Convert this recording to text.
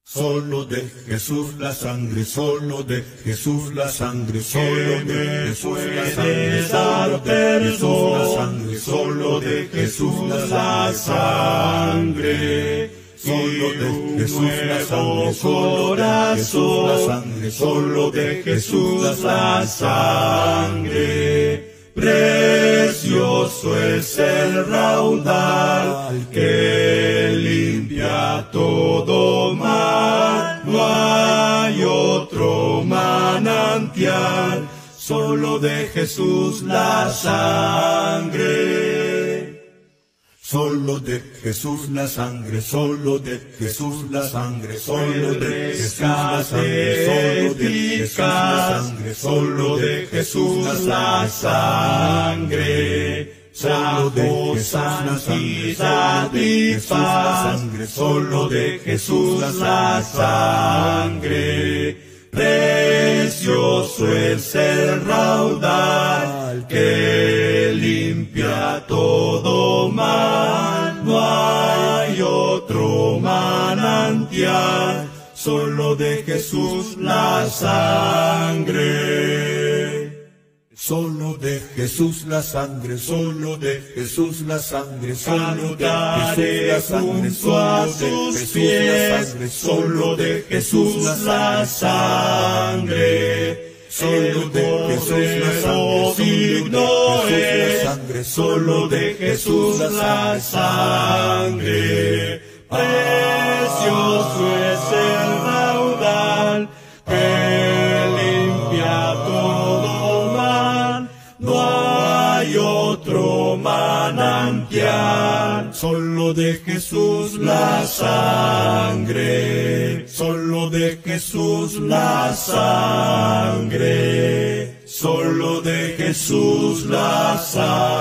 Solo de Jesús la sangre, solo de Jesús la sangre, solo de Jesús la sangre, solo de Jesús la sangre, solo de Jesús la sangre. Solo de Jesús la sangre, solo de Jesús la sangre, solo de Jesús la sangre. Precioso es el raudal que limpia todo mal. No hay otro manantial, solo de Jesús la sangre. Solo de Jesús la sangre, solo de Jesús la sangre, solo de Jesús la sangre, solo de Jesús la sangre, solo de Jesús la sangre. Solo de Jesús la sangre, solo de Jesús la sangre. Precioso es el raudal que limpia todo mal. No hay otro manantial, solo de Jesús la sangre. Solo de Jesús la sangre, solo de Jesús la sangre, solo de Jesús la sangre, solo de Jesús la sangre, solo de Jesús la sangre, solo de Jesús la sangre. Precioso es el raudal que limpia todo. No hay otro manantial, solo de Jesús la sangre, solo de Jesús la sangre, solo de Jesús la sangre.